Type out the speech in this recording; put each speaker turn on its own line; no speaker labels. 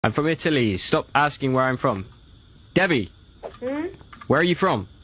I'm from Italy. Stop asking where I'm from. Debbie, where are you from?